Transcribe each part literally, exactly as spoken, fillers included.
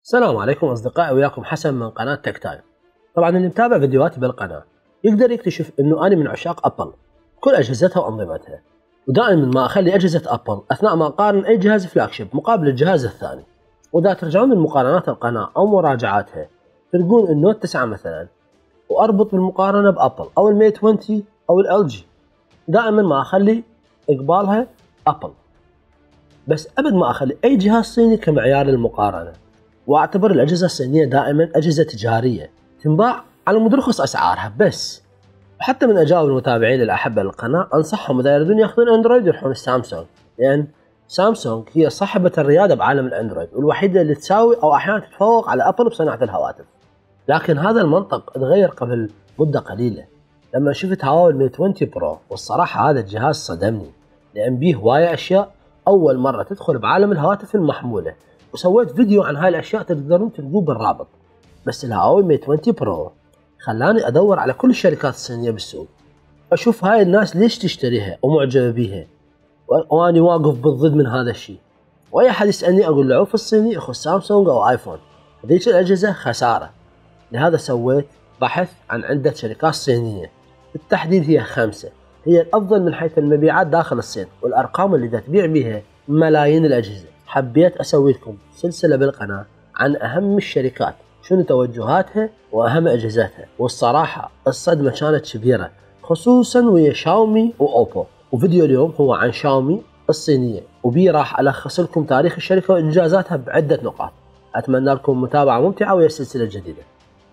السلام عليكم أصدقائي، وياكم حسن من قناة تك تايم. طبعا اللي متابع فيديوهاتي بالقناة يقدر يكتشف إنه أنا من عشاق أبل، كل أجهزتها وأنظمتها، ودائما ما أخلي أجهزة أبل أثناء ما أقارن أي جهاز فلاج شيب مقابل الجهاز الثاني. وإذا ترجعون لمقارنات القناة أو مراجعاتها تلقون النوت تسعة مثلا وأربط بالمقارنة بأبل أو الميت عشرين أو ال جي، دائما ما أخلي إقبالها أبل، بس أبد ما أخلي أي جهاز صيني كمعيار للمقارنة. واعتبر الاجهزه الصينيه دائما اجهزه تجاريه تنباع على مود رخص اسعارها بس. وحتى من اجاوب المتابعين الاحبه للقناه انصحهم اذا يريدون ياخذون اندرويد يروحون السامسونج، لان سامسونج هي صاحبه الرياده بعالم الاندرويد والوحيده اللي تساوي او احيانا تتفوق على ابل بصناعه الهواتف. لكن هذا المنطق تغير قبل مده قليله لما شفت هواوي الميت عشرين برو، والصراحه هذا الجهاز صدمني لان بيه هوايه اشياء اول مره تدخل بعالم الهواتف المحموله، وسويت فيديو عن هاي الاشياء تقدرون تلقوه بالرابط. بس الهواوي ميت عشرين برو خلاني ادور على كل الشركات الصينيه بالسوق، اشوف هاي الناس ليش تشتريها ومعجبه بيها، واني واقف بالضد من هذا الشيء. واي احد يسالني اقول له عوف الصيني اخذ سامسونج او ايفون، هذيك الاجهزه خساره. لهذا سويت بحث عن عده شركات صينيه، بالتحديد هي خمسه هي الافضل من حيث المبيعات داخل الصين، والارقام اللي تبيع بها ملايين الاجهزه. حبيت اسوي لكم سلسله بالقناه عن اهم الشركات، شنو توجهاتها واهم اجهزتها، والصراحه الصدمه كانت كبيره خصوصا ويا شاومي واوبو. وفيديو اليوم هو عن شاومي الصينيه، وبي راح الخص لكم تاريخ الشركه وانجازاتها بعده نقاط. اتمنى لكم متابعه ممتعه ويا السلسله الجديده.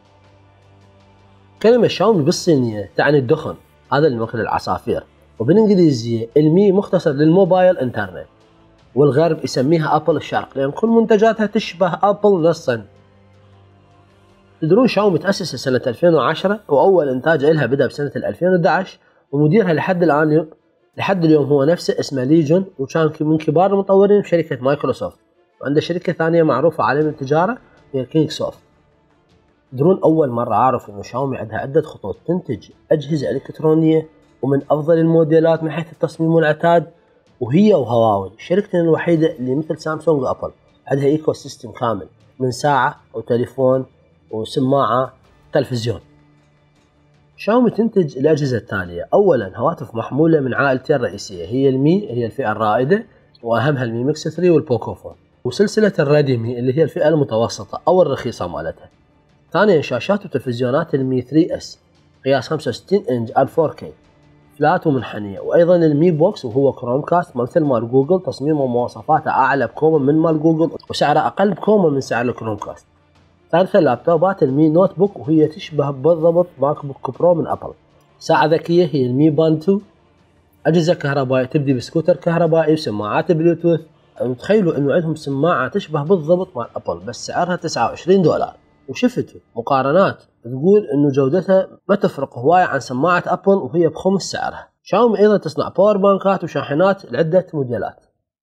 كلمه شاومي بالصينيه تعني الدخن، هذا اللي مثل العصافير، وبالانجليزيه المي مختصر للموبايل انترنت، والغرب يسميها ابل الشرق لان كل منتجاتها تشبه ابل نصا. تدرون شاومي تأسست سنة ألفين وعشرة، واول انتاج لها بدأ بسنة ألفين وأحد عشر، ومديرها لحد الان لحد اليوم هو نفسه اسمه لي جون، وكان من كبار المطورين بشركة مايكروسوفت، وعنده شركة ثانية معروفة عالم التجارة هي كينج سوفت. تدرون اول مرة اعرف انه شاومي عندها عدة خطوط تنتج اجهزة الكترونية ومن افضل الموديلات من حيث التصميم والعتاد، وهي وهواوي شركتنا الوحيدة اللي مثل سامسونج وابل عندها ايكو سيستم كامل من ساعة وتليفون وسماعة تلفزيون. شاومي تنتج الأجهزة التالية: أولا هواتف محمولة من عائلتين الرئيسية هي المي هي الفئة الرائدة وأهمها المي ميكس ثلاثة والبوكوفون، وسلسلة الريدمي اللي هي الفئة المتوسطة أو الرخيصة مالتها. ثانيا شاشات وتلفزيونات المي ثري إس قياس خمسة وستين إنش على فور كي فلات ومنحنية، وايضا المي بوكس وهو كروم كاست مثل مال جوجل، تصميمه ومواصفاته اعلى بكومه من مال جوجل وسعره اقل بكومه من سعر الكروم كاست. ثالثا لابتوبات المي نوت بوك وهي تشبه بالضبط ماك بوك برو من ابل. ساعة ذكية هي المي باند تو، اجهزة كهربائية تبدي بسكوتر كهربائي وسماعات بلوتوث. تخيلوا انه عندهم سماعة تشبه بالضبط مال ابل بس سعرها تسعة وعشرين دولار، وشفتوا مقارنات تقول انه جودتها ما تفرق هواية عن سماعة ابل وهي بخمس سعرها. شاومي ايضا تصنع باور بانكات وشاحنات لعدة موديلات.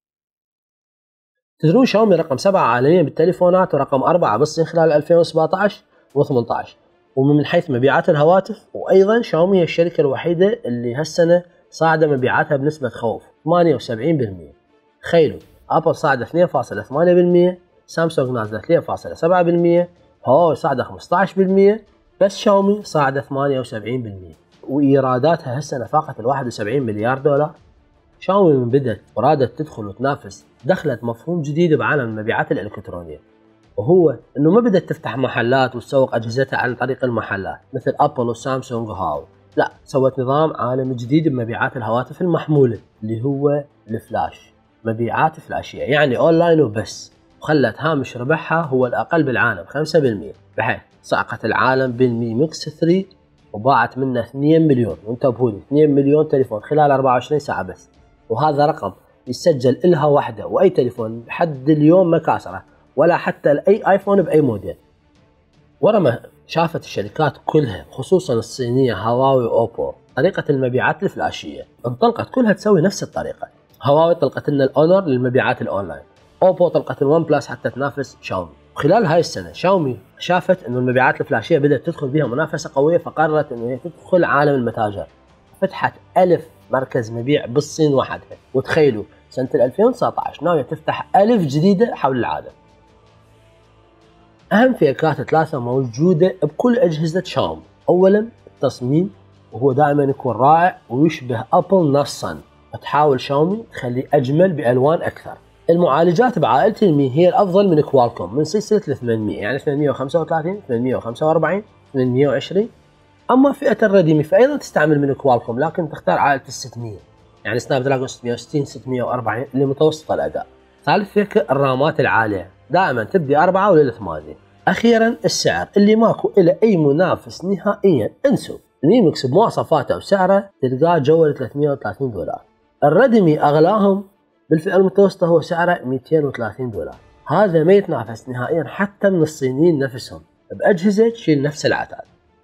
تدرون شاومي رقم سبعة عالميا بالتليفونات ورقم أربعة بالصين خلال ألفين وسبعة عشر وثمانية عشر، ومن حيث مبيعات الهواتف. وايضا شاومي هي الشركة الوحيدة اللي هالسنة صاعدة مبيعاتها بنسبة خوف ثمانية وسبعين بالمئة. تخيلوا ابل صاعدة اثنين فاصلة ثمانية بالمئة، سامسونج نازلة اثنين فاصلة سبعة بالمئة، هواوي صاعدة خمسة عشر بالمئة، بس شاومي صاعدة ثمانية وسبعين بالمئة، وايراداتها هالسنة فاقت ال واحد وسبعين مليار دولار. شاومي من بدت ورادت تدخل وتنافس دخلت مفهوم جديد بعالم المبيعات الالكترونية، وهو انه ما بدت تفتح محلات وتسوق اجهزتها عن طريق المحلات مثل ابل وسامسونج وهاوي، لا، سوت نظام عالمي جديد بمبيعات الهواتف المحمولة اللي هو الفلاش، مبيعات فلاشية يعني اونلاين وبس، وخلت هامش ربحها هو الاقل بالعالم خمسة بالمئة، بحيث صعقت العالم بالمي ميكس ثلاثة وباعت منه اثنين مليون، وانتبهوا لي اثنين مليون تليفون خلال أربعة وعشرين ساعة بس، وهذا رقم يسجل إلها وحده، واي تليفون لحد اليوم ما كاسره ولا حتى اي ايفون باي موديل. ورا ما شافت الشركات كلها خصوصا الصينيه هواوي واوبو طريقه المبيعات الفلاشيه، انطلقت كلها تسوي نفس الطريقه. هواوي طلقت لنا الاونر للمبيعات الاونلاين، اوبو طلقت الون بلس حتى تنافس شاومي. وخلال هاي السنه شاومي شافت انه المبيعات الفلاشيه بدات تدخل بها منافسه قويه، فقررت انه هي تدخل عالم المتاجر، فتحت ألف مركز مبيع بالصين وحدها. وتخيلوا سنه ألفين وتسعة عشر ناويه تفتح ألف جديده حول العالم. أهم فئات ثلاثة موجودة بكل أجهزة شاومي. أولا التصميم، وهو دائما يكون رائع ويشبه أبل نصا، فتحاول شاومي تخليه أجمل بألوان أكثر. المعالجات بعائلة المي هي الأفضل من كوالكوم من سلسلة ال ثمانمئة، يعني ثمانمئة وخمسة وثلاثين، ثمانمئة وخمسة وأربعين، ثمانمئة وعشرين. أما فئة الرديمي فأيضا تستعمل من كوالكوم، لكن تختار عائلة ال ستمئة، يعني سناب دراجون ستمئة وستين، ستمئة وأربعين اللي متوسط الأداء. ثالث فئة الرامات العالية، دائما تبدي أربعة ولا ثمانية. أخيرا السعر اللي ماكو إلى أي منافس نهائيا، انسوا. الميمكس بمواصفاته وسعره تلقاه جوه ثلاثمئة وثلاثين دولار. الردمي أغلاهم بالفئة المتوسطة هو سعره مئتين وثلاثين دولار. هذا ما يتنافس نهائيا حتى من الصينيين نفسهم بأجهزة تشيل نفس العتاد.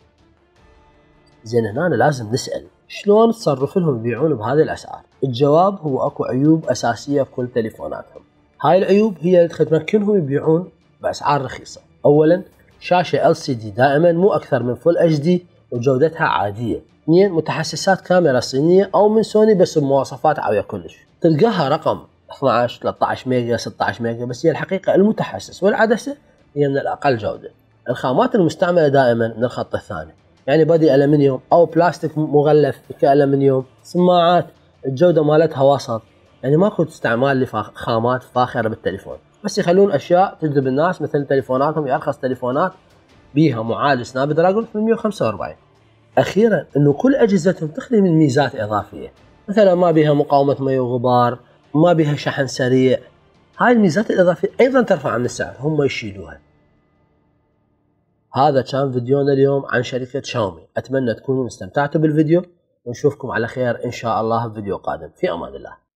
زين هنا لازم نسأل شلون تصرف لهم يبيعون بهذه الأسعار؟ الجواب هو اكو عيوب أساسية بكل تليفوناتهم. هاي العيوب هي اللي تمكنهم يبيعون بأسعار رخيصة. أولا شاشة إل سي دي دائما مو أكثر من فول اتش دي وجودتها عادية. اثنين متحسسات كاميرا صينية أو من سوني بس بمواصفات عالية كلش، تلقاها رقم اثنعش ثلاثة عشر ميجا ستة عشر ميجا، بس هي الحقيقة المتحسس والعدسة هي من الأقل جودة. الخامات المستعملة دائما من الخط الثاني، يعني بادي ألمنيوم أو بلاستيك مغلف كألمنيوم. سماعات الجودة مالتها وسط، يعني ماكو استعمال لخامات فاخرة بالتليفون، بس يخلون أشياء تجذب الناس مثل تليفوناتهم، أرخص تليفونات بيها معالج سناب دراجون ثمانمئة وخمسة وأربعين. أخيرا إنه كل أجهزتهم تخلي من ميزات إضافية، مثلا ما بيها مقاومة مي وغبار، ما بيها شحن سريع. هاي الميزات الإضافية أيضا ترفع من السعر، هم يشيلوها. هذا كان فيديونا اليوم عن شركة شاومي، أتمنى تكونوا استمتعتوا بالفيديو، ونشوفكم على خير إن شاء الله في فيديو قادم. في أمان الله.